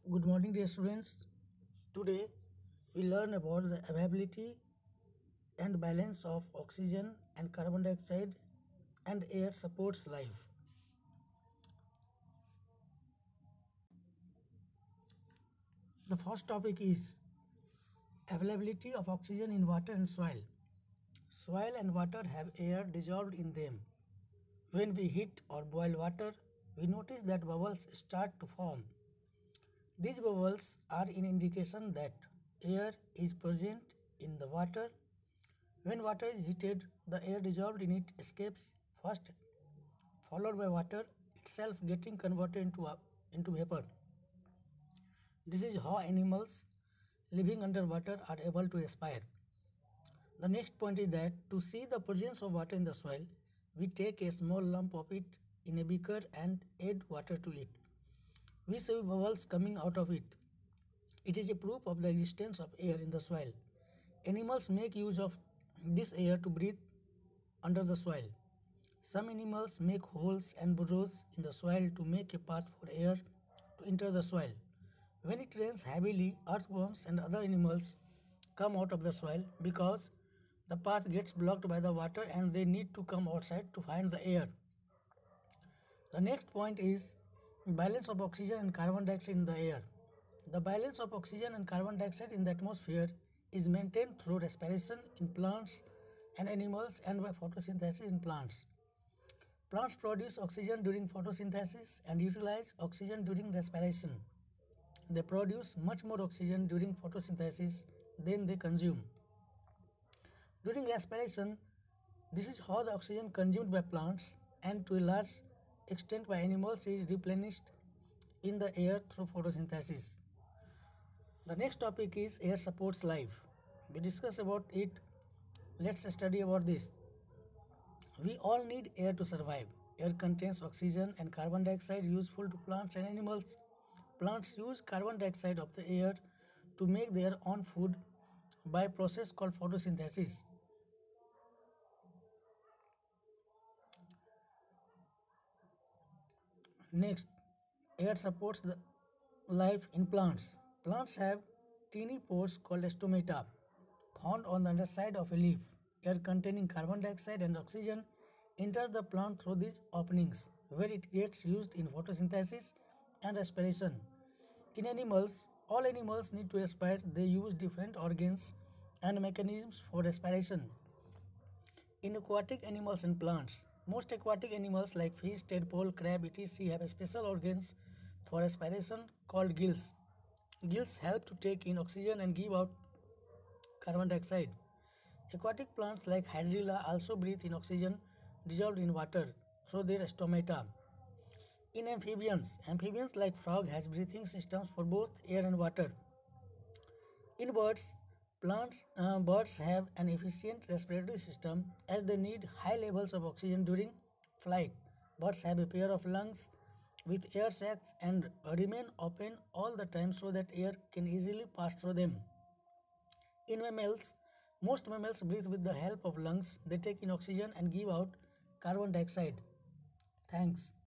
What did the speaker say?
Good morning, dear students. Today we learn about the availability and balance of oxygen and carbon dioxide and air supports life. The first topic is availability of oxygen in water and soil. Soil and water have air dissolved in them. When we heat or boil water, we notice that bubbles start to form. These bubbles are an indication that air is present in the water. When water is heated, the air dissolved in it escapes first, followed by water itself getting converted into vapor. This is how animals living underwater are able to respire. The next point is that to see the presence of water in the soil, we take a small lump of it in a beaker and add water to it. We see bubbles coming out of it. It is a proof of the existence of air in the soil. Animals make use of this air to breathe under the soil. Some animals make holes and burrows in the soil to make a path for air to enter the soil. When it rains heavily, earthworms and other animals come out of the soil because the path gets blocked by the water and they need to come outside to find the air. The next point is balance of oxygen and carbon dioxide in the air. The balance of oxygen and carbon dioxide in the atmosphere is maintained through respiration in plants and animals and by photosynthesis in plants. Plants produce oxygen during photosynthesis and utilize oxygen during respiration. They produce much more oxygen during photosynthesis than they consume. During respiration, this is how the oxygen consumed by plants and to a large extent by animals is replenished in the air through photosynthesis. The next topic is air supports life. We discuss about it. Let's study about this. We all need air to survive. Air contains oxygen and carbon dioxide useful to plants and animals. Plants use carbon dioxide of the air to make their own food by a process called photosynthesis. Next, air supports the life in plants. Plants have teeny pores called stomata found on the underside of a leaf. Air containing carbon dioxide and oxygen enters the plant through these openings, where it gets used in photosynthesis and respiration. In animals, all animals need to respire. They use different organs and mechanisms for respiration. In aquatic animals and plants, most aquatic animals like fish, tadpole, crab, etc. have special organs for respiration called gills. Gills help to take in oxygen and give out carbon dioxide. Aquatic plants like hydrilla also breathe in oxygen dissolved in water through their stomata. In amphibians like frog has breathing systems for both air and water. In birds have an efficient respiratory system as they need high levels of oxygen during flight. Birds have a pair of lungs with air sacs and remain open all the time so that air can easily pass through them. In mammals, most mammals breathe with the help of lungs. They take in oxygen and give out carbon dioxide. Thanks.